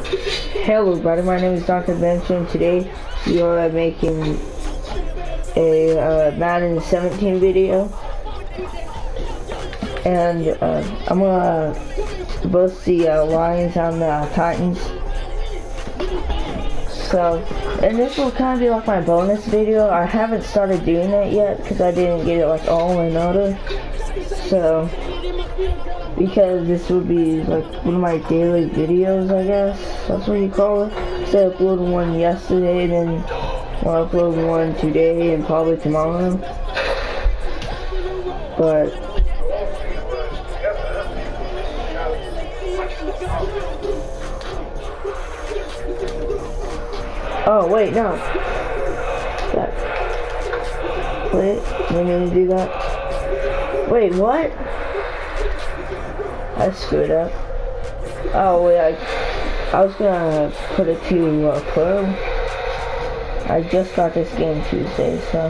Hello everybody, my name is Dr. Benson. Today we are making a Madden 17 video, and I'm gonna boost the Lions on the Titans. So, and this will kind of be like my bonus video. I haven't started doing it yet because I didn't get it like all in order. So, because this would be like one of my daily videos, I guess that's what you call it. So I uploaded one yesterday, then I'll upload one today and probably tomorrow. But oh wait, no. Wait, we need to do that. Wait, what? I screwed up. Oh wait, I was gonna put it to Pro. I just got this game Tuesday, so.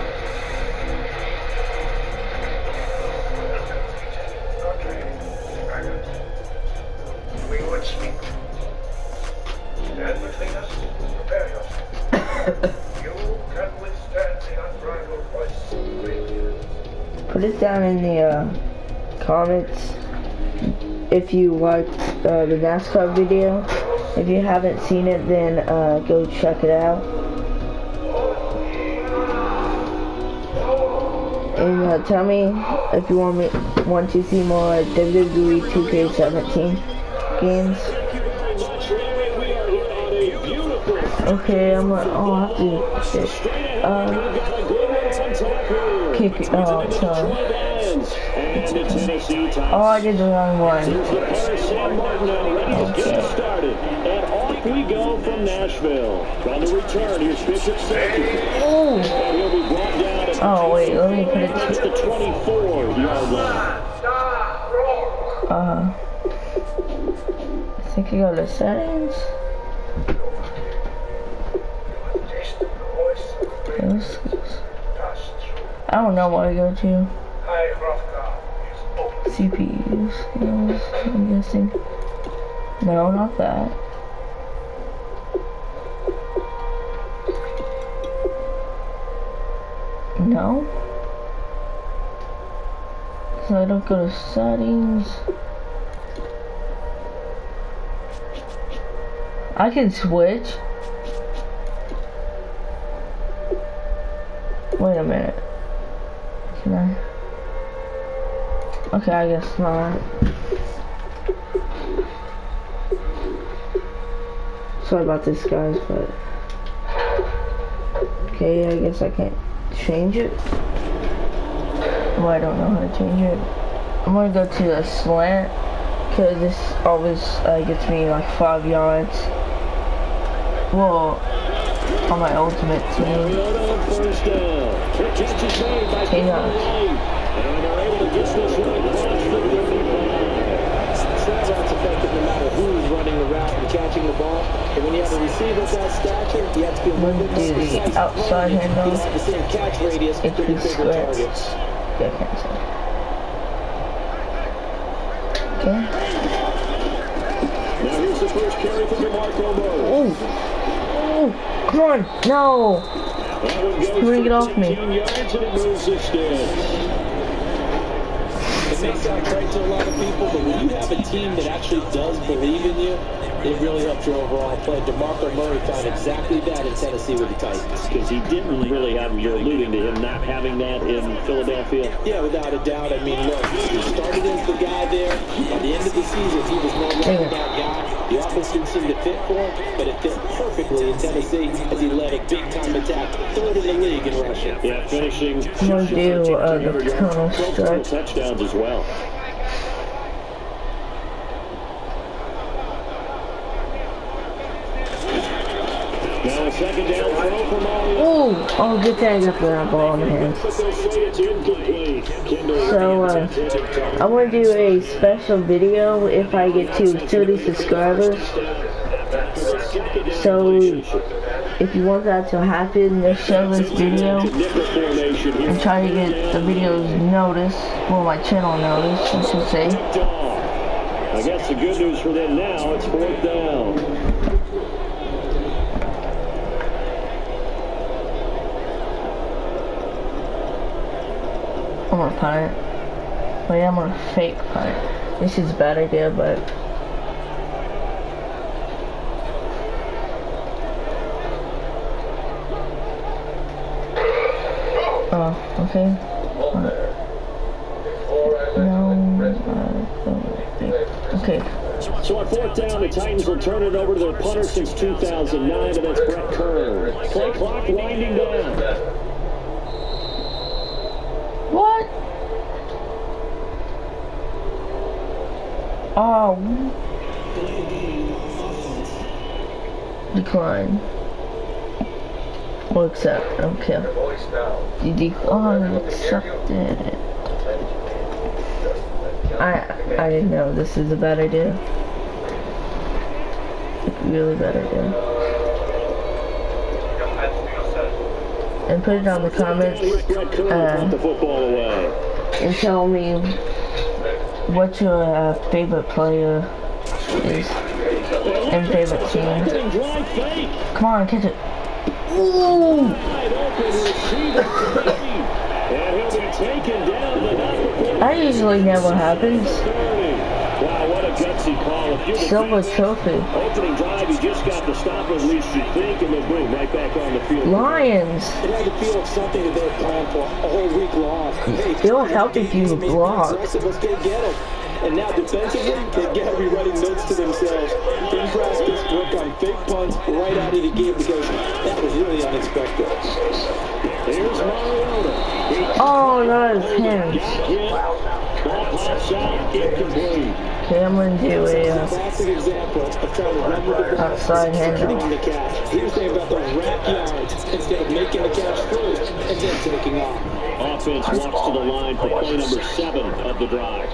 Put it down in the comments if you liked the NASCAR video. If you haven't seen it, then go check it out. And tell me if you want to see more WWE 2K17 games. Okay, I'll have to kick it. Oh, sorry. Oh, I did the wrong one. Okay. And off we go from Nashville. On the return, here's Bishop Sankey. Oh. And he'll be brought down at Wait, let me put it to the 24-yard line. I think I go to settings. I don't know what I go to. CPU skills, I'm guessing. No, not that. No. So I don't go to settings. I can switch. Wait a minute. Can I? Okay, I guess not. Sorry about this, guys, but okay, I guess I can't change it. Well, I don't know how to change it. I'm gonna go to the slant because this always gets me like 5 yards. Well, on my ultimate team. 10 yards. That's effective no matter who's running the route and catching the ball. And when you have a receiver of that stature, you have to be a little bit more precise. The outside handle. The same catch radius for bigger targets. Yeah, I can't say. Okay. Now here's the first carry for DeMarco Murray. Oh, come on, no. Bring it off me. It may sound great to a lot of people, but when you have a team that actually does believe in you, it really helps your overall play. DeMarco Murray found exactly that in Tennessee with the Titans. Because he didn't really have, you're alluding to him not having that in Philadelphia. Yeah, without a doubt. I mean, look, he started as the guy there. By the end of the season, he was no longer that guy. The offense didn't seem to fit for him, but it fit perfectly in Tennessee as he led a big-time attack, third in the league in rushing. Yeah, finishing I'm gonna do the tunnel strike. Touchdowns as well. Now a second down throw from Oh, good thing I got the ball in the hands. So, I want to do a special video if I get to 30 subscribers. So, if you want that to happen, just share this video and try to get the videos noticed, well, my channel noticed, I should say. I guess the good news for them now, it's 4th down. want to punt. Wait, I'm gonna fake punt. This is a bad idea, but oh, okay. Okay. So on fourth down, the Titans will turn it over to their punter since 2009, and that's Brett Kern. Play clock winding down. What? Oh. Decline. Or accept. I don't care. You accepted it. I didn't know this is a bad idea. Like, really bad idea. And put it on the comments and tell me what your favorite player is and favorite team. Come on, catch it. Ooh. That usually never happens. Wow, what a gutsy call. Silver trophy. Opening drive, you just got to stop at least you think, and then boom, right back on the field. Lions. It had to feel like something that they were planned for a whole week long. Hey, it'll help if you block. Let's go get them. And now defensively, they've got to be writing notes to themselves. In practice, work on fake punts right out of the game because that was really unexpected. Here's Mariota. Oh, no, it's him. Cameron Dewey. Classic example of trying to run with the outside handle. the catch. He was saying about those rack yards instead of making the catch first and then taking off. Offense walks to the line for play number 7 of the drive.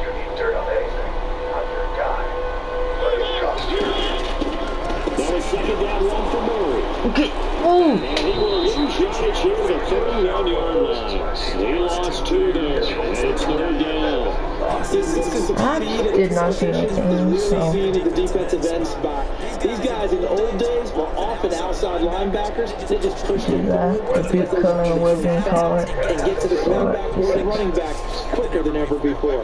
That was second down, run for Murray. Okay. Oh. And he will lose yardage here at the 31-yard line. He lost 2 there, and it's third down. I did not see anything, so. The defensive end spot. These guys in the old days were often outside linebackers. They just pushed them the beat color we're going to call it. and get to the quarterback or the running back quicker than ever before.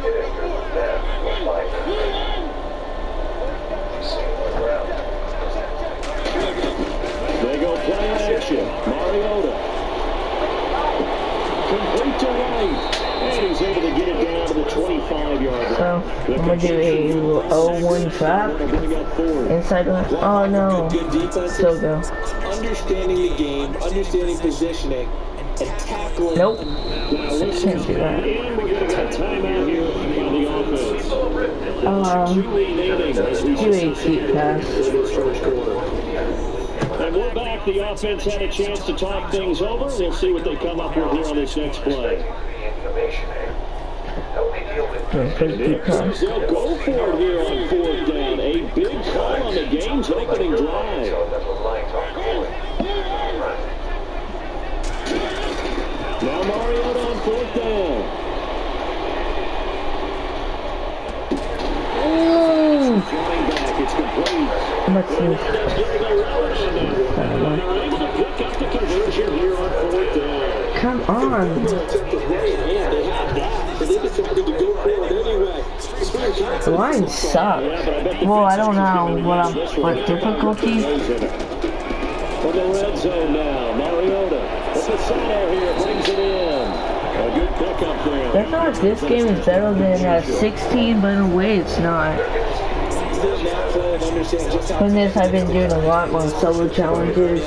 They go play action. Mariota. Complete to White. And he's able to get it down to the 25-yard line. So, I'm going to do a 0-1 trap. Inside one. Oh, no. Still go. Understanding the game, understanding positioning, and tackling. Nope. Can't do that. And we're going to get a timeout here on the offense. Do a cheap pass. And we're back. The offense had a chance to talk things over. We'll see what they come up with here on this next play. Pretty pass. They'll go for it here on fourth down. A big call on the game's opening drive. Now Mariota on fourth down. Running back, it's complete. Let's see. Come on. The line sucks. Well, I don't know what difficulty. From the red zone now, Mariota. Fasano here brings it in. A good pickup there. I thought this game is better than 16, but in a way it's not. From this, I've been doing a lot more solo challenges.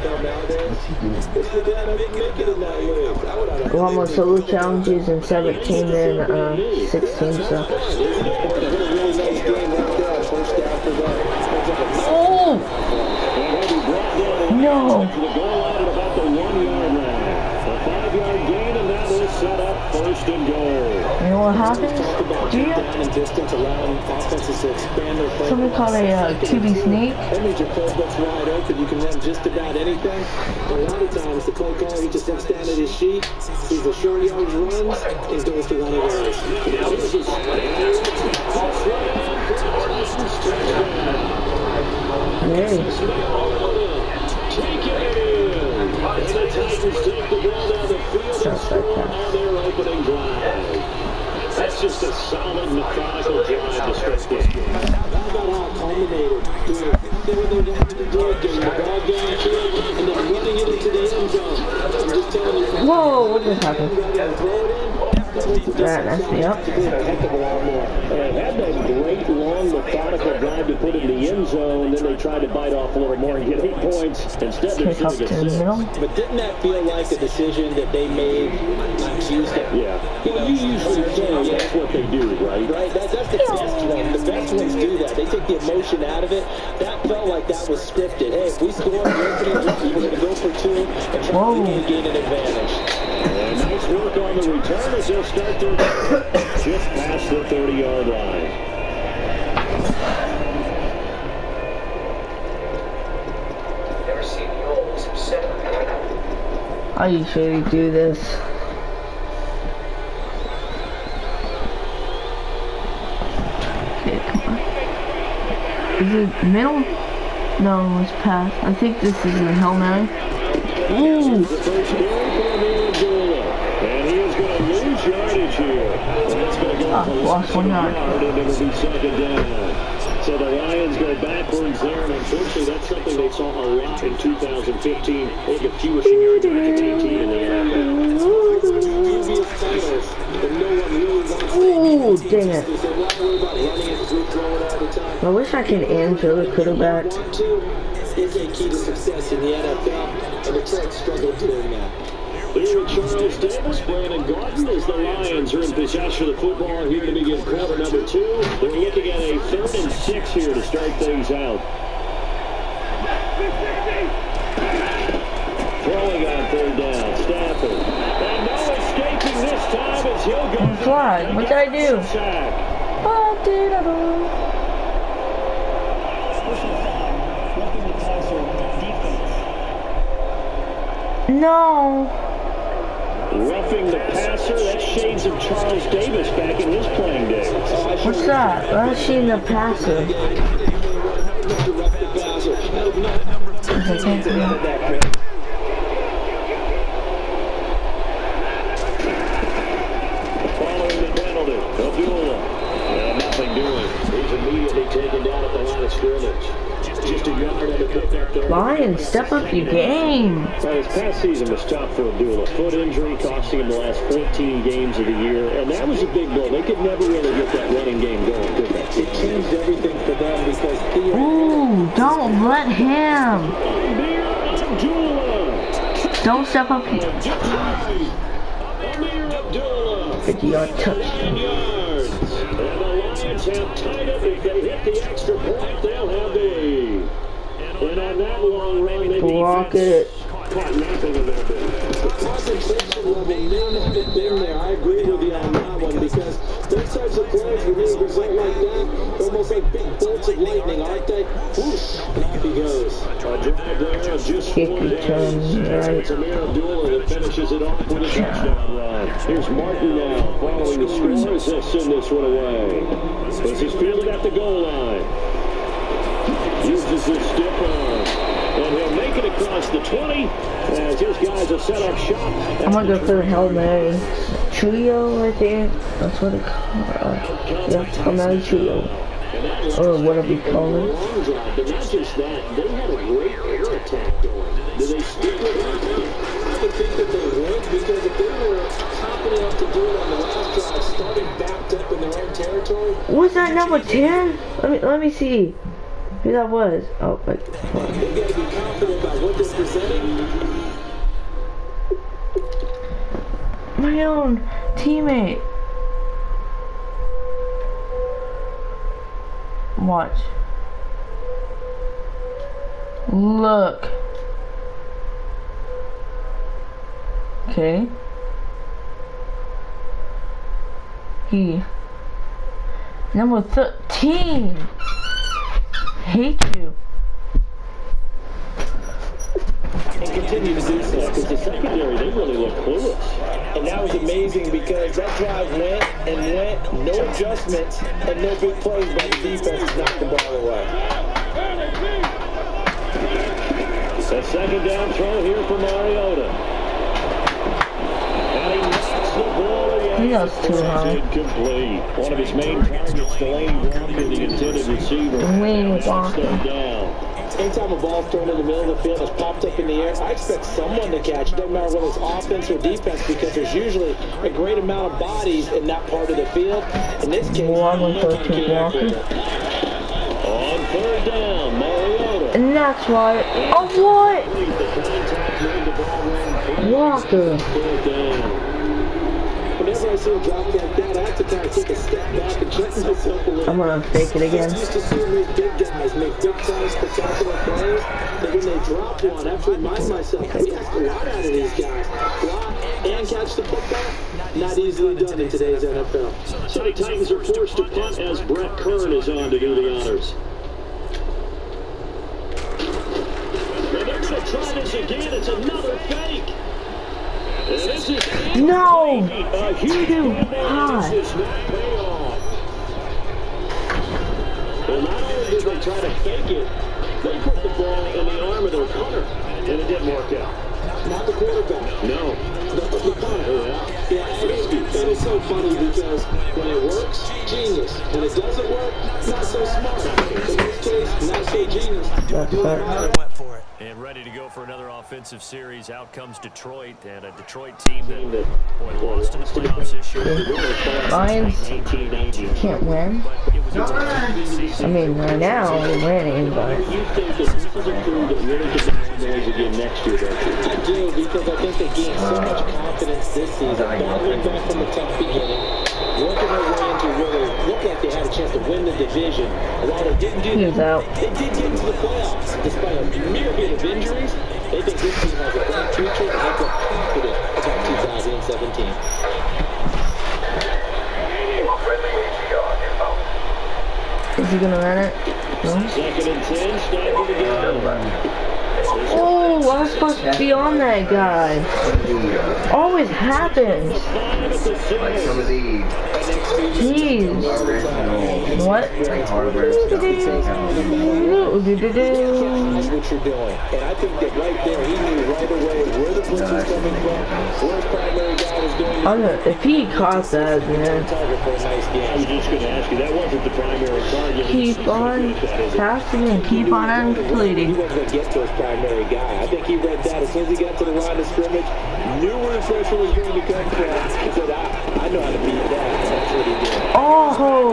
A lot more solo challenges in 17 than 16, so. Oh! No! Set up first and goal. You know what happens? Do you? Something called a QB sneak. That means your playbook's wide open. You can run just about anything. A lot of times, the play caller, he just looks down at his sheet, sees the short yardage runs, and goes to one of those. Hey. And the Titans take the ball down the field and score on their opening drive. That's just a solid, methodical drive to start this game. How about how it culminated? When they wanted to do it, getting the ball downfield and then running it into the end zone. I'm just telling you. Whoa, what just happened? Throw it in. That messed me up. They had that great, long, methodical drive to put in the end zone, then they tried to bite off a little more and get 8 points. Instead, they're Kick up to sitting the at 6. middle. But didn't that feel like a decision that they made on Tuesday? Yeah. Well, you usually say that's what they do, right? Right? That's the best one. The best ones do that. They take the emotion out of it. That felt like that was scripted. Hey, if we score the opening drive, we're going to go for 2 and try to gain an advantage. And nice work on the return as they'll start their just past the 30-yard line. Never seen the old seven. Are you sure you do this? Okay, come on. Is it middle? No, it's pass. I think this is a Hail Mary. Ooh! The first down for Amendola. And he is going to lose yardage here. And it's going to go lost 1 yard. And it'll be second down. So the Lions go backwards there, and unfortunately that's something they saw a lot in 2015. They get fewest yards than AT&T in the NFL. Ooh, dang it. I wish I could answer the quarterback. Is a key to success in the NFL, and the Detroit struggled doing that. Here with Charles Davis, Brandon Gordon, as the Lions are in possession of the football here to begin quarter number 2. They're looking at a 3rd and 6 here to start things out. Throwing on 3rd down, Stafford. And no escaping this time as he'll go. Flag. What did I do? Sack. What did I do? No. Roughing the passer, that's shades of Charles Davis back in his playing days. What's that? Rushing the passer. Okay, thank you. Following the penalty, Abdullah. Nothing doing. He's immediately taken down at the line of scrimmage. Just a yard and a pickup there. Lions, step up your game. Well, his past season was tough for Abdullah. Foot injury costing him the last 14 games of the year, and that was a big blow. They could never really get that running game going, could they? It changed everything for them because Theo... Ooh, don't let him. Amir Abdullah. Don't step up here. Amir Abdullah. 50-yard touchdown. 9 yards. And the Lions have tied up. If they hit the extra point, they'll have the lead. And on that long run, they Block it. caught nothing of that bit. The concentration level may not have been there. I agree with you on that one because those types of plays, when they result like that, they're almost like big bolts of lightning, aren't they? Whoosh, and off he goes. A drive there of just Kick 4 return, downs. right. It's Amir Abdullah that finishes it off with a touchdown run. Here's Martin now, following the score as they'll send this one away. This is fielded at the goal line. Uses his stiff arm. And he'll make it across the 20. As his guys will set up shop. I'm gonna go for the Hail Mary Trio right there. That's what it called. Yeah, Hail Mary Trio. Or whatever you call it. Long drive, but not just that. They had a great air attack going. Do they stick with it? I would think that they would because if they were confident enough to do it on the last drive, starting backed up in their own territory. Was that number 10? Let me see who that was. Oh, wait. They've got to be confident about what they're presenting. My own teammate. Watch. Look. Okay. He. Number 13. Hate you. And continue to do so. Because the secondary, they really look clueless. And that was amazing because that drive went and went, no adjustments and no big plays by the defense to knock the ball away. A second down throw here for Mariota. And he knocks the ball in. He goes too high. Incomplete. One of his main targets, Delaney Walker, the intended receiver. Delaney Walker. Down. Anytime a ball's thrown in the middle of the field, it's popped up in the air, I expect someone to catch. It doesn't matter whether it's offense or defense, because there's usually a great amount of bodies in that part of the field. In this case, Walker. On third down, Mariota. And that's why. Oh, what? Walker. Whenever I see a drop like that, I have to kind of take a step back and check myself a little. I'm gonna fake it again. I'm used to seeing these big guys make big time, spectacular plays, but when they drop one, I have to remind myself, we ask a lot out of these guys. Block and catch the football, not easily done in today's NFL. So the Titans are forced to punt as Brett Kern is on to do the honors. And they're going to try this again. It's another fake. No! Too high. Well, not only did they try to fake it, they put the ball in the arm of their punter, and it didn't work out. Not the quarterback. No. The punter. Yeah, and it's so funny because when it works, genius. When it doesn't work, not so smart. In this case, not so genius. Went for it. And ready to go for another offensive series. Out comes Detroit, and a Detroit team that lost in the playoffs this year. Lions can't win. I mean, right now we're winning, but You think that this is a crew that really can make noise again next year, don't you? I do, because I think they gained so much confidence this season. Battling back from the tough beginning, working their way into really looked like they had a chance to win the division. And while they didn't do he's that, out. they did get into the playoffs. Despite a myriad of injuries, they think this team has a bright future, and they feel confident about 2017. Is he gonna run it? No? Second and 10, Stafford again. Oh, I was supposed to be on that guy. Always happens. Like some of the Jeez. What? What you're doing. And I think that right there, he knew right away where the blitz was coming from, where his primary guy was doing. I don't know, if he caught that, man. Target for a nice I game. was just going to ask you, that wasn't the primary target. Keep on passing and keep on He completing. wasn't going to get to his primary guy. I think he read that as soon as he got to the line of scrimmage, knew where the pressure was going to come from, and said, I know how to beat that. That's what he did. Oh!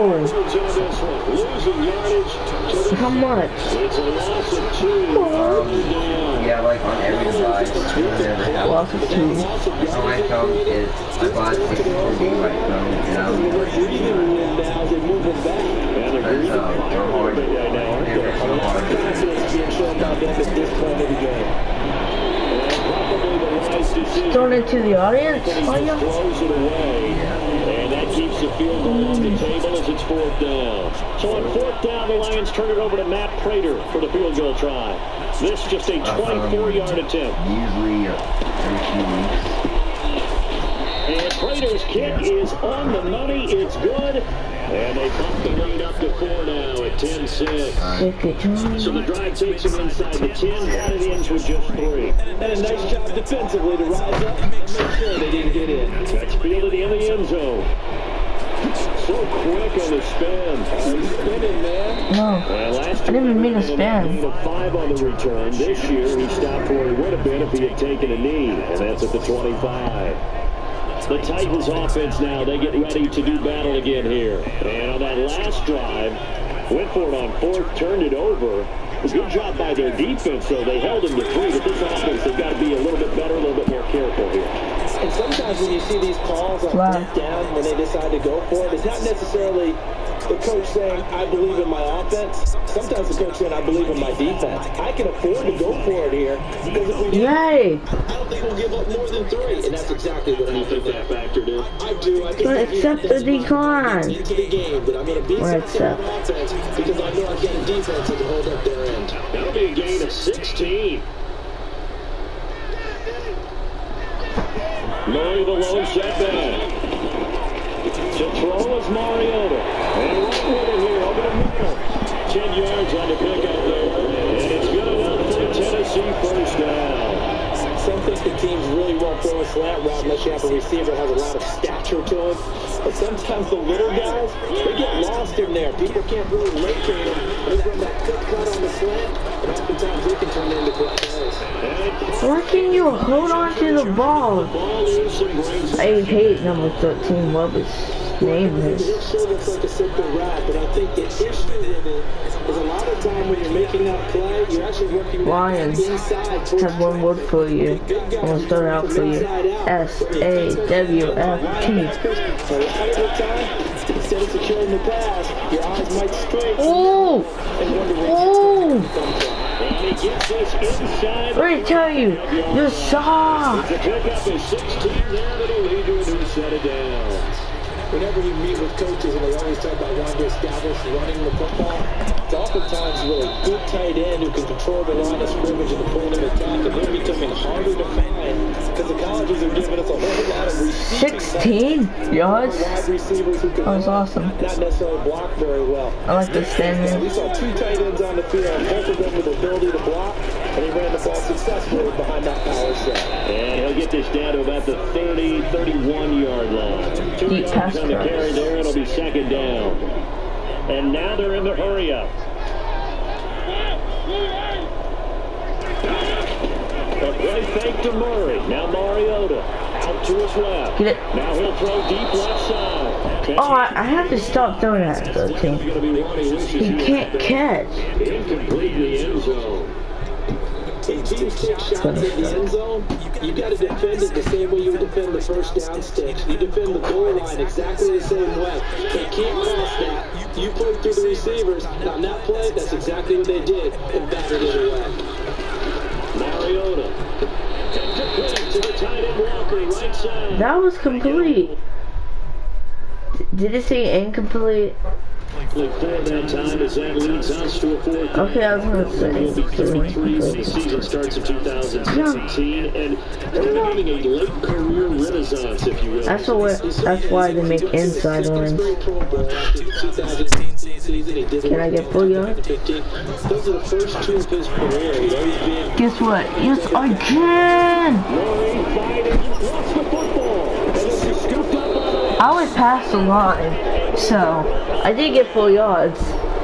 Losing yardage. How much? It's a loss of 2. yeah, like on every device, whenever it Loss of 2. on my phone is I bought 64 gig my phone and I was like, Breathing room now, they're moving back. And they're but breathing hard, right now. never so hard. Confidence being shown by them at this point of the game. Probably the wise decision. Thrown into the audience? Throws it away. And that keeps the field goal on the table as it's 4th down. So on 4th down, the Lions turn it over to Matt Prater for the field goal try. This just a 24-yard attempt. Usually every few weeks. And Prater's kick is on the money. It's good. And they bump the lead up to 4 now at 10-6. So the drive takes them inside the 10, and it ends with just 3. And a nice job defensively to rise up and make sure they didn't get in. That's fielded in the end zone. So quick on the spin. He's spinning, man. No. Last I didn't even mean to spin. 5 on the return. This year, he stopped where he would have been if he had taken a knee, and that's at the 25. The Titans offense now, they get ready to do battle again here. And on that last drive, went for it on 4th, turned it over. A good job by their defense, though. They held him to 3, but this offense, they've got to be a little bit better, a little bit more careful here. And sometimes when you see these calls on 4th down, when they decide to go for it, it's not necessarily the coach saying, I believe in my offense. Sometimes the coach saying, I believe in my defense. I can afford to go for it here, because if we do, Yay! I don't think we'll give up more than 3. And that's exactly what I think that factored in. I do. I think But accept the decline. into the game, but I'm going to be Or something accept. on offense because I know I've got a defense that can hold up their end. That'll be a gain of 16. Murray the lone setback. To throw is Mariota. And right with it here over the middle. 10 yards on the pick out there. And it's good enough for Tennessee first a slant route unless you have a receiver that has a lot of stature to him. But sometimes the little guys, they get lost in there. People can't really locate them. They run that quick cut on the slant, and oftentimes they can turn into big plays. Why can't you hold on to the ball? I hate number 13. What his name is? It sure looks like a simple route, but I think the issue with it is a lot of time when you're making that play, you're actually working Lions inside. have one word for you. I'm gonna start out for you. SAWFT. Instead of securing the pass, your eyes might stray. Oh! Oh! What did I tell you? You're soft. The pickup is 16 there to the leader who set it down. Whenever you meet with coaches and they always talk about wanting to establish running the football, it's oftentimes really good tight end who can control the line of scrimmage and the point of attack, and they're becoming harder to find because the colleges are giving us a whole lot of receiving 16 yards? wide receivers who can That was awesome. not necessarily block very well. I like the standing. We saw 2 tight ends on the field, both of them with the ability to block, and he ran the ball successfully behind that power set. And he'll get this down to about the 30, 31-yard line. 2 Deep yards pass on the carry there. It'll be second down. And now they're in the hurry-up. A play fake to Murray. Now Mariota out to his left. Get it. Now he'll throw deep left side. Oh, I have to stop throwing at 13. He can't catch. Incomplete in the end zone. When teams take shots in the end zone, you got to defend it the same way you would defend the first down sticks. You defend the goal line exactly the same way. They can't cross that. You play through the receivers. Now, on that play, that's exactly what they did and battered it away. Mariota. To the tight end Walker, right side. That was complete. Did it say incomplete? For that time as that leads us to a fourth. Okay, I was gonna say. Will be 33 when the season starts in 2016, and they're having a late career renaissance, if you will. That's why they make inside ones. Can I get 4 yards? Those are the first 2 of his career. He's always been Guess what? Yes, I can! Murray fighting, lost the football, and then she scooped up on it. I was past the line, so I did get 4 yards.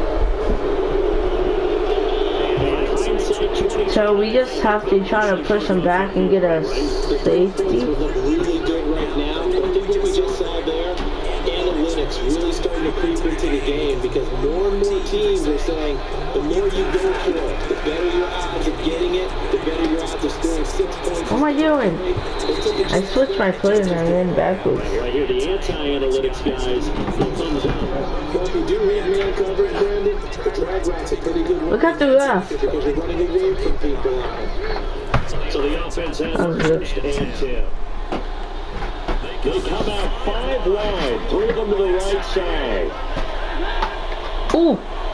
So we just have to try to push them back and get a safety. look really good right now. I think what we just saw there, analytics really starting to creep into the game because more and more teams are saying the more you go for it, the better your odds of getting it, the better your odds of scoring 6 points. What am I doing? I switched my play and I ran backwards. Right here, the anti-analytics guys. Thumbs up. Well, if you do read man coverage, Brandon, the drag routes are pretty good. Look at the left. Because you're running away from people. So the offense has first and 10. They come out 5 wide, 3 of them to the right side. Ooh,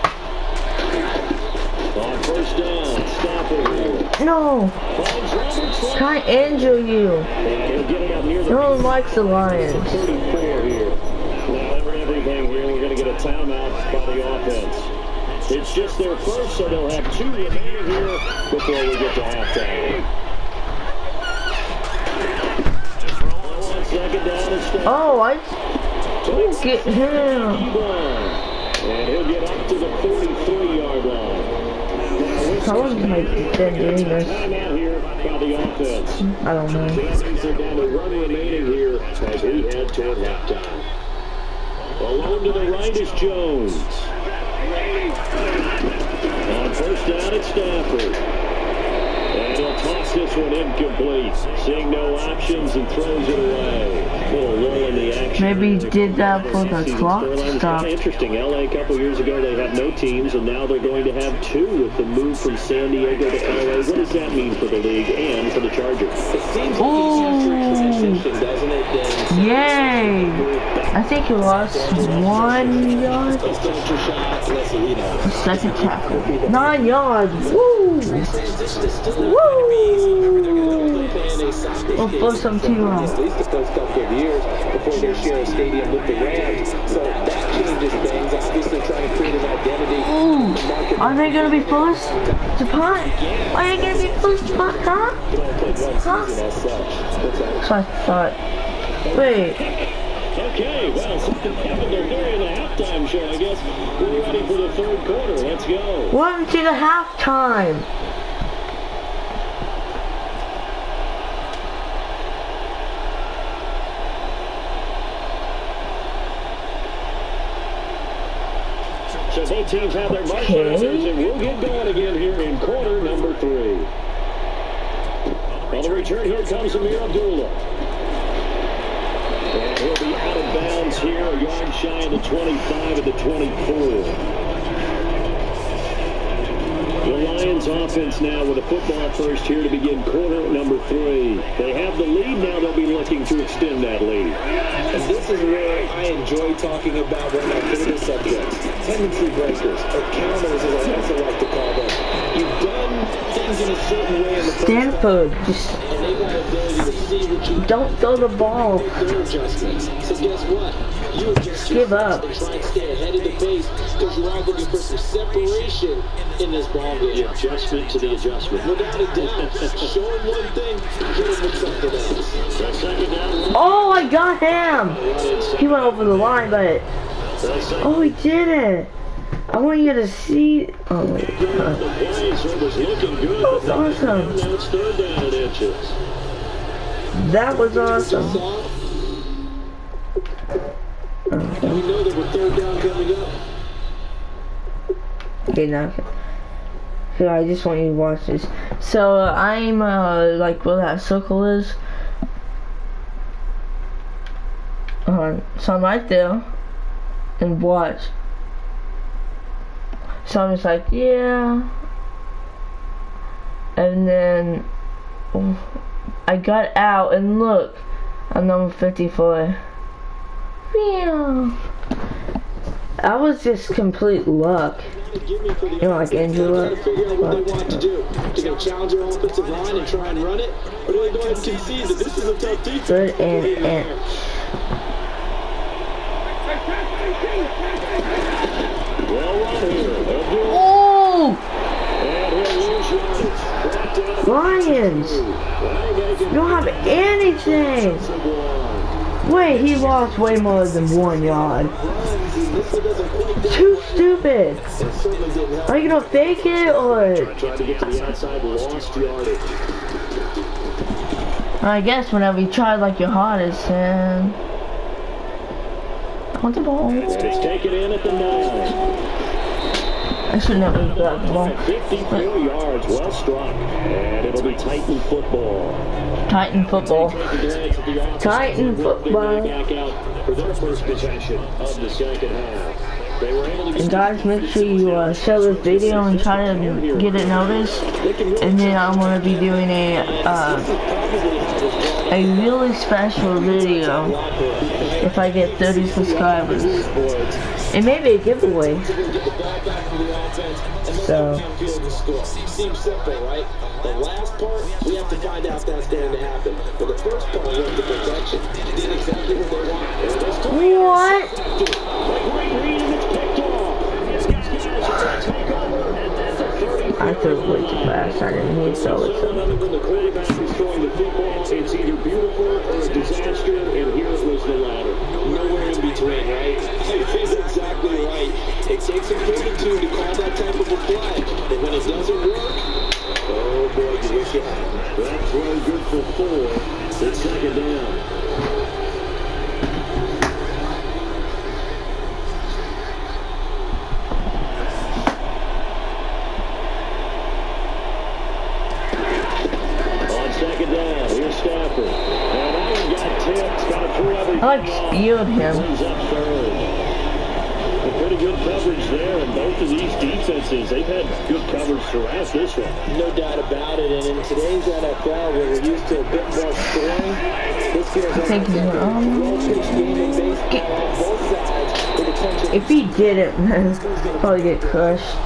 On first down, Stafford. no. Finds Robertson. Can I injure you? And he'll get it up near the No one likes the Lions. 34 here. Now, everything here, we're going to get a timeout by the offense. It's just their first, so they'll have 2 remaining here before we get to halftime. 1 second down and Stafford. Oh, I didn't get him. And he'll get up to the 43-yard line. How long have I been doing this? Timeout here by the offense. I don't know. Kansas are down to 1 remaining here as we head toward halftime. Alone to the right is Jones. On first down, it's Stafford. And he'll toss this one incomplete. Seeing no options and throws it away. Little roll in the action. Maybe he did that for the clock stop. Interesting. LA a couple years ago, they had no teams, and now they're going to have 2 with the move from San Diego to LA. What does that mean for the league and for the Chargers? Position, doesn't it, Dan? Yay! I think he lost 1 yard. Second tackle. 9 yards. Woo! Woo! We'll push some team out. At least the first couple of years before they share a stadium with the Rams. So that changes things. obviously trying to create an identity. Ooh, are they gonna be forced to punt? Are they gonna be forced to punt, huh? They only played one season as such. So I thought, wait. Okay, well, something happened there during the halftime show, I guess. We're ready for the third quarter. Let's go. Welcome to the halftime. So both teams have their marchers, and we'll get going again here in quarter number 3. On the return, here comes Amir Abdullah. And he'll be out of bounds here, a yard shy of the 25 at the 24. The Lions offense now with a football first here to begin quarter number 3. They have the lead now. They'll be looking to extend that lead. And this is where I enjoy talking about one of my favorite subjects, tendency breakers, or counters as I also like to call them. You've done things in a certain way in the Stanford, just and they got the ability to see what you don't throw the ball. make their adjustments. So guess what? You adjust Give up. and try and stay ahead of the pace because you are looking for some separation in this ball game. The adjustment to the adjustment. Without a doubt, show him one thing, hit him with something else. So second down. Oh, I got him. He went over the line, but oh, he didn't. I want you to see. Oh my God. The play was looking good. That was awesome. Now it's third down and inches. That was awesome. We know that we're third down coming up. Okay, now. So I just want you to watch this. So I'm like where that circle is. So I'm right there, and watch. So I'm just like, yeah. And then I got out and look, I'm number 54. Meow. I was just complete luck. You know, like injury luck. Figure out what they want to do. Do they challenge their offensive line and try and run it? Or do they go ahead and concede that this is a tough defense? Good and Well run here. oh! And he'll lose yards. Lions! You don't have anything! Wait, he lost way more than 1 yard. Too stupid! Are you gonna fake it or? Trying to get to the outside, lost yardage. I guess whenever you try like your hardest, and I want the ball. It's taken in at the 9. I should never have grabbed the ball. 54 yards, well struck. And it'll be Titan football. Titan football. Titan football. Back out for their first possession of the second half. They were able to And guys, make sure you share this video and try to get it noticed. And then I'm gonna be doing a really special video if I get 30 subscribers. It may be a giveaway. So. Seems simple, right? The last part, we have to find out if that's going to happen. But the first part was the protection. Did exactly what they wanted. What? I threw it way too fast. I didn't need to throw it. When the quarterback is throwing the football, it's either beautiful or a disaster, and here was the latter. Nowhere in between, right? He's exactly right. It takes some fortitude to call that type of a play. But when it doesn't work, oh boy, you wish you had. That throw good for 4. It's second down. I like spewed him. Pretty good coverage there, and both of these defenses, they've had good coverage throughout this one. No doubt about it, and in today's NFL, where we're used to a bit more scoring, this feels like Thank you. game in baseball on both sides with attention. If he didn't, man, he'd probably get crushed.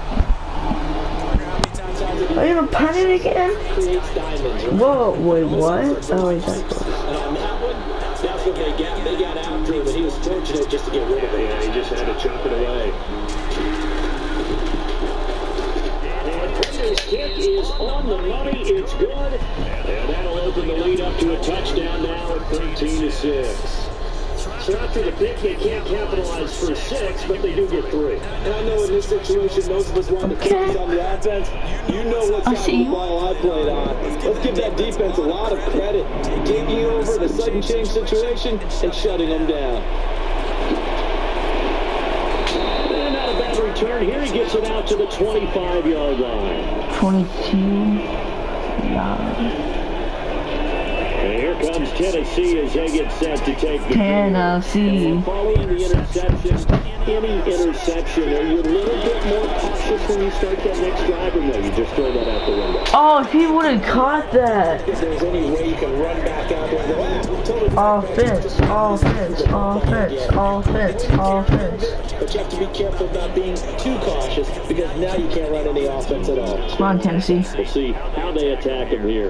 Are you gonna punt it again? Creates diamonds, right? Whoa, wait, what? Oh, he's like, And on that one, that's of them, they got after him, and he was fortunate just to get rid of it. Yeah, he just had to chop it away. And Prater's kick is on the money. It's good. And that'll open the lead up to a touchdown now at 13-6. So after the pick, they can't capitalize for 6, but they do get 3. And I know in this situation, most of us want to focus on the offense. You know what side of the ball I played on. Let's give that defense a lot of credit. Taking over the sudden change situation and shutting them down. And not a bad return. Here he gets it out to the 25-yard line. 22 yards. And here comes Tennessee as they get set to take the Tennessee. Following the interception, any interception, are you a little bit more cautious when you start that next drive, or no, you just throw that out the window? Oh, if he would have caught that. If there's any way you can run back out there and go, totally Offense. But you have to be careful about being too cautious because now you can't run any offense at all. Come on, Tennessee. We'll see how they attack him here.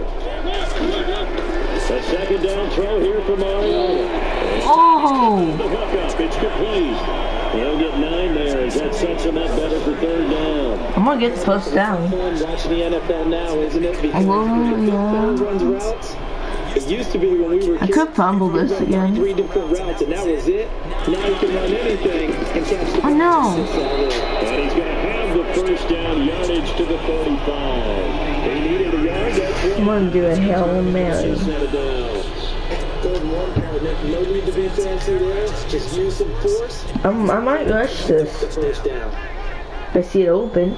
A second down throw here for Mario. Oh! The hook up, it's complete. He'll get 9 there as that sets him up better for 3rd down. I'm gonna get the first down. Fun watching the NFL now, isn't it? Because runs routes. It used to be when we were I could fumble this again. 3 different routes, and that was it. Now you can run anything and catch the Oh no! And he's going to have the first down yardage to the 35. They needed a yard. That's I'm gonna do a Hail Mary. Set it down. 3rd and 1, no need to be fancy there. Just use some force. I might rush this. The first down. If I see it open.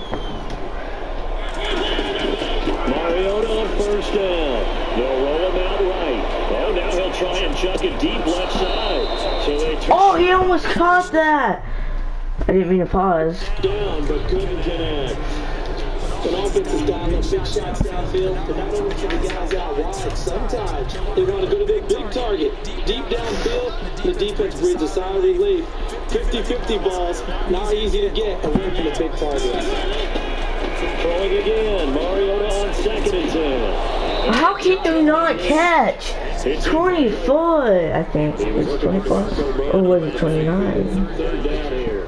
Mariota on first down. They'll roll him out right. Oh, now he'll try and chuck it deep left side. So they turn Oh, he almost caught that! I didn't mean to pause. down, but couldn't connect. An offense is down, those big shots downfield, but not only for the guys out wide, sometimes they want to go to their big target. Deep downfield, the defense breathes a sigh of relief. 50-50 balls, not easy to get away from the big targets. Throwing again. Mariota on 2nd and 10. How can you not catch? 24, I think. Was it 24? Or was it 29? 3rd down here.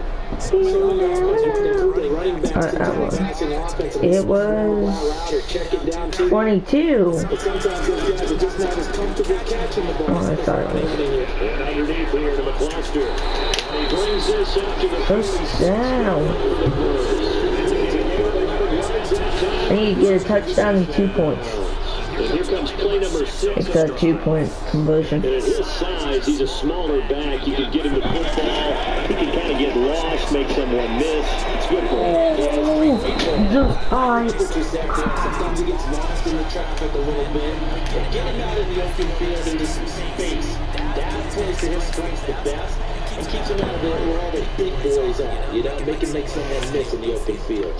It was 22. Oh, I thought it was. And underneath here to McCluster. He brings this up to the First down. I need to get a touchdown and 2 points. And here comes play number 6. It's a 2-point conversion. And at his size, he's a smaller back. You can get him the football. He can kind of get lost, make someone miss. It's good for him. Sometimes he gets lost in the traffic a little bit. But get him out in the open field into some space. That plays to his strengths the best. And keeps him out of there where all the big boys are. You know, make him make someone miss in the open field.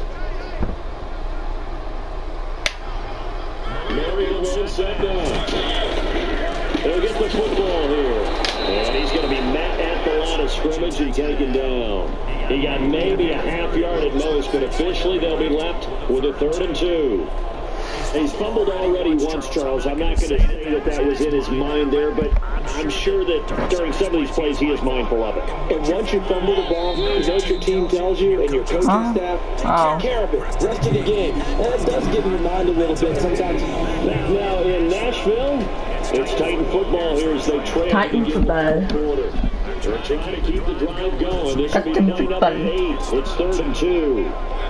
Mariota will set down. They'll get the football here. And he's going to be met at the line of scrimmage and taken down. He got maybe a half yard at most, but officially they'll be left with a 3rd and 2. He's fumbled already once, Charles. I'm not going to say that that was in his mind there, but I'm sure that during some of these plays he is mindful of it. And once you fumble the ball, you know what your team tells you and your coaching staff, take care of it. Rest of the game. And it does get in your mind a little bit sometimes. Now in Nashville, it's Titan football here as they trail. Titan football. They're trying to keep the drive going. This should be play number 8. It's 3rd and 2.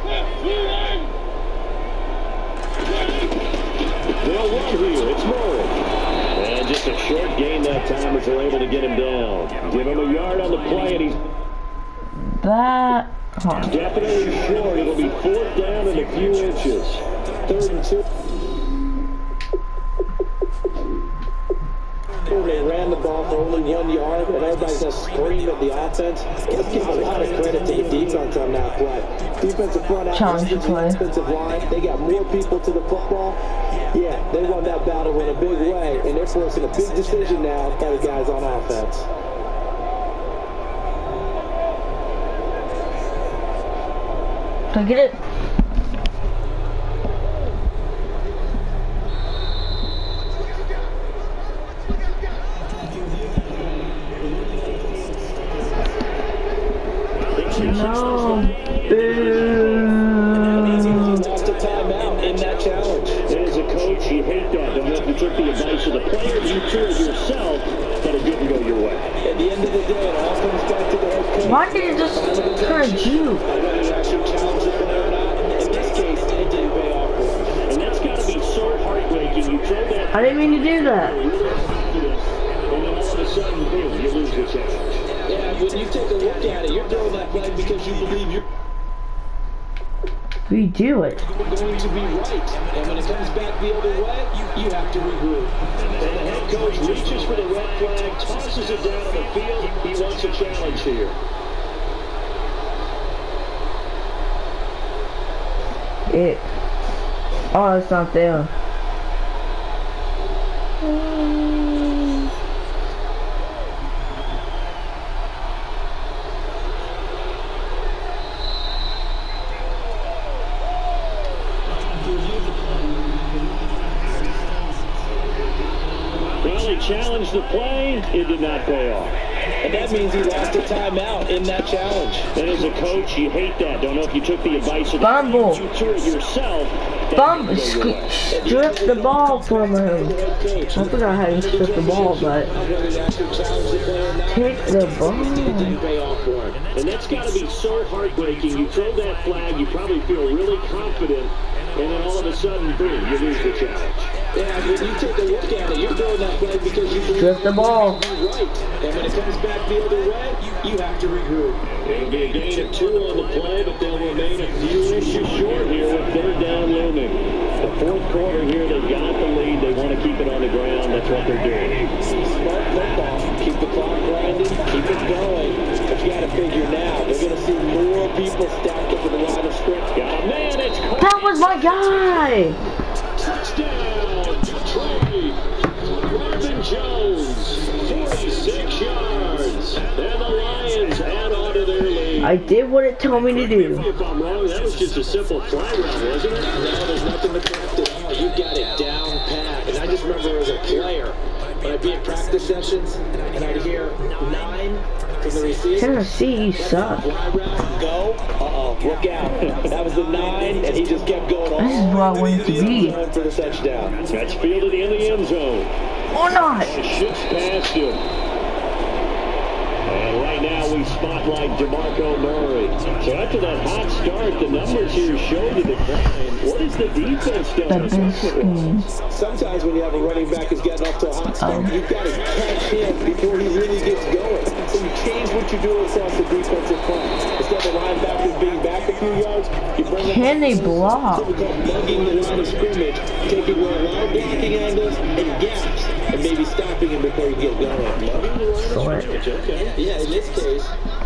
They'll run here. It's Murray. And just a short gain that time as they're able to get him down. Give him a yard on the play, and he's definitely short. It'll be 4th down and a few inches. 3rd and 2. They ran the ball for only 1 yard, and everybody's just screaming at the offense. Let's give a lot of credit to the defense on that play. Defensive front out, defensive line, they got more people to the football. Yeah, they won that battle in a big way, and they're forcing a big decision now by the guys on offense. Can I get it? So the player you toured yourself, but it didn't go your way. At the end of the day, it all comes back to the head coach. Why did it just turn you? Whether you actually challenged it or not, in this case, it didn't pay off for him. And that's got to be so heartbreaking. You throw that. I didn't mean to do that. And then all of a sudden, boom, you lose the challenge. Yeah, when you take a look at it, you're throwing that flag because you believe you're We do it. going to be right. And when it comes back the other way, you have to regroup. And the head coach reaches for the red flag, tosses it down on the field. He wants a challenge here. Oh, it's not there. Well, he challenged the play. It did not pay off. And that means he lost a timeout in that challenge. And as a coach, you hate that. Don't know if you took the advice of Fumble. you threw it yourself. Bump, strip the ball from him. I forgot how you strip the ball, but take the ball. And that's got to be so heartbreaking. You throw that flag, you probably feel really confident, and then all of a sudden, boom, you lose the challenge. Yeah, when you take a look at it, you're throwing that flag because you believe Strip the ball. you're right. And when it comes back the other way, you have to regroup. It'll be a gain of 2 on the play, but they'll remain a few inches short here with third down looming. The fourth quarter here, they've got the lead. They want to keep it on the ground. That's what they're doing. Smart football. Keep the clock grinding. Keep it going. But you got to figure now, they're going to see more people stacked up in the line of scrimmage. Got a man. It's That was my guy. touchdown. Trey Marvin Jones, 46 yards. And the Lions add on to their lead. I did what it told me to do. If I'm wrong, that was just a simple fly route, wasn't it? No, there's nothing to correct it. You got it down pat. And I just remember as a player, when I'd be in practice sessions, and I'd hear 9 from the receiver. Tennessee, you suck. Fly route, go. Look out. That was the 9, and he just kept going on. This is what I wanted to be. For the touchdown. That's fielded in the end zone. Or not. Shifts past him. And right now we spotlight DeMarco Murray. So after that hot start, the numbers here show the decline. What is the defense The done? best team. Sometimes when you have a running back who's getting off to a hot start, you've got to catch him before he really gets going. So you change what you do across the defensive front. Instead of linebackers being back a few yards, you bring them Can they block? what we call bugging the line of scrimmage, taking away a lot of blocking angles and gaps, and maybe stopping him before you get going. Short. Okay. Yeah, in this case,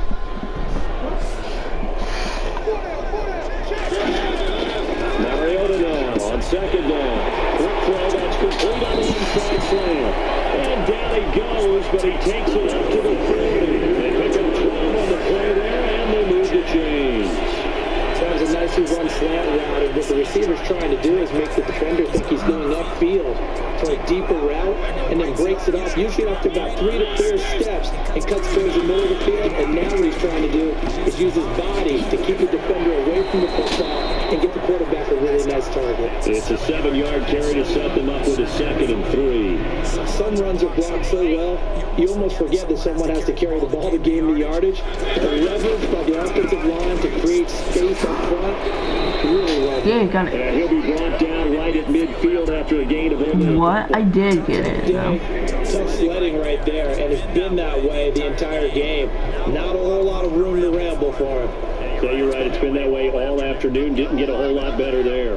Mariota now on second down. Quick throw that's complete on the inside slant. And down he goes, but he takes it up to the 30. They pick up 12 on the play there, and they move the chains. that was a nicely run slant route, and what the receiver's trying to do is make the defender think he's going upfield for a deeper route, and then breaks it off, usually up to about 3 to 4 steps, and cuts towards the middle of the field. And now what he's trying to do is use his body to keep the defender away from the football and get the quarterback a really nice target. It's a 7-yard carry to set them up with a 2nd and 3. Some runs are blocked so well, you almost forget that someone has to carry the ball to gain the yardage. The leverage by the offensive line to create space up front, really well done. Yeah, got it. And he'll be brought down right at midfield after a gain of only. What? I did get it. No. Tough sledding right there, and it's been that way the entire game. Not a whole lot of room to ramble for him. Yeah, you're right. It's been that way all afternoon. Didn't get a whole lot better there.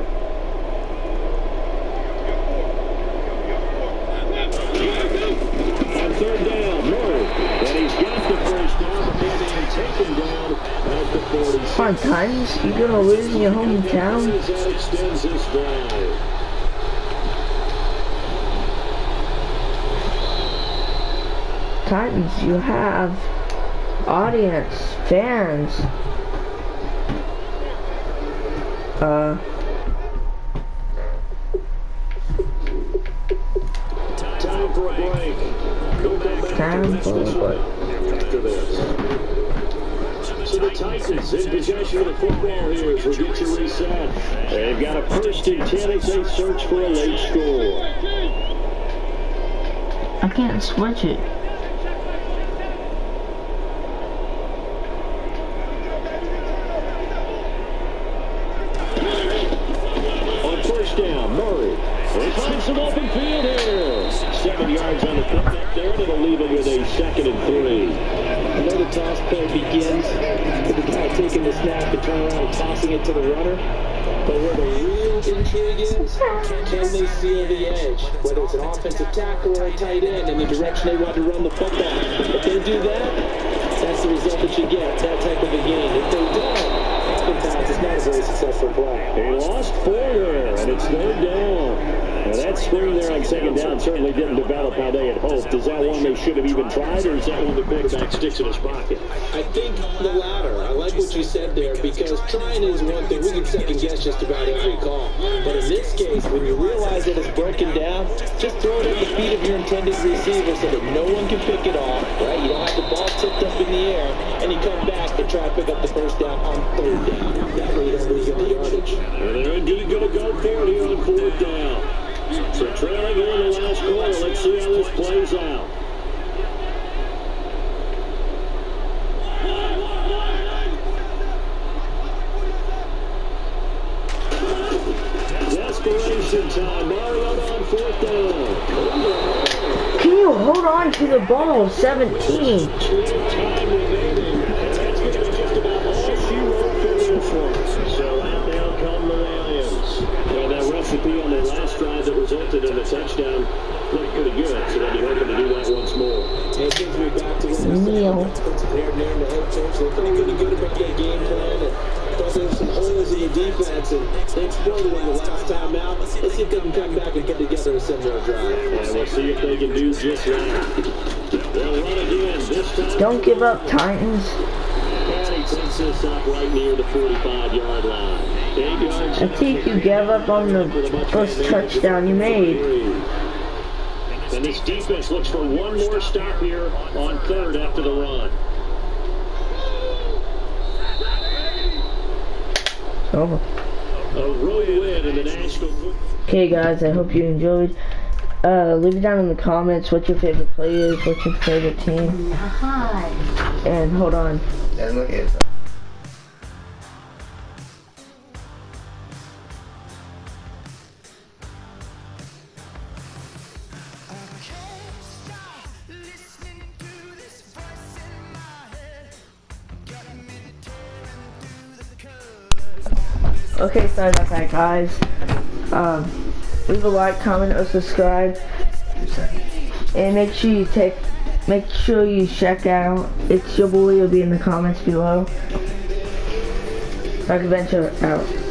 On 3rd down, Murray. And he's got the first down, but being taken down at the 46. Come on, Titans. You're gonna lose in your hometown. That extends this drive. Titans, you have audience, fans. Time for a break. We'll come back Time for a break. after this. So the Titans in possession of the football here as we get you reset. They've got a 1st and 10 as they search for a late score. I can't switch it. On first down, Murray. They find some open field here. 7 yards on the putback there, and it'll leave it with a 2nd and 3. Another toss play begins with the guy taking the snap and turning around and tossing it to the runner. But where the real intrigue is, can they seal the edge? Whether it's an offensive tackle or a tight end in the direction they want to run the football. If they do that, that's the result that you get, that type of a game. If they don't, oftentimes it's not a very successful play. They lost 4 there, and it's 3rd down. Now that screen there on 2nd down certainly didn't develop how they had hoped. Is that one they should have even tried, or is that one the quarterback sticks in his pocket? I think the latter. I like what you said there, because trying is one thing. We can second guess just about every call. But in this case, when you realize that it's broken down, just throw it at the feet of your intended receiver so that no one can pick it off, right? You don't have the ball tipped up in the air, and you come back and try to pick up the first down on 3rd down. That way you don't lose any yardage. And they're indeed going to go for it here on 4th down. So trailing here in the last quarter. Let's see how this plays out. Desperation time. Mariota on 4th down. Can you hold on to the ball? 17. Time remaining. That's going to be just about all she wrote for this one. So out now come the Lions. And that recipe on their last drive that resulted in a touchdown looked pretty good. So they'll be hoping to do that once more. It gives me back to when Neil. their name, the head coach, they're pretty good about their game plan. And thought there were some holes in the defense, and they exploited them the last time out. Let's see if they can come back and put together a similar drive. And we'll see if they can do just that. They'll run again this time. Don't give up, Titans. And he puts this up right near the 45-yard line. 8 yards. I think you gave up on the first touchdown you made. And this defense looks for one more stop here on 3rd after the run. Over. A road win in the National Football. Okay guys, I hope you enjoyed. Leave it down in the comments what your favorite play is, what's your favorite team. And hold on. Then look at it. Okay, sorry about that guys. Leave a like, comment, or subscribe. And make sure you check out It's Your Boy. It'll be in the comments below. Dark Adventure out.